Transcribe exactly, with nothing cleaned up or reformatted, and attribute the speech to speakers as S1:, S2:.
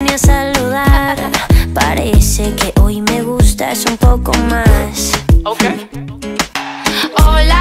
S1: vine a saludar. Parece que hoy me gustas un poco más.
S2: Ok.
S1: Hola,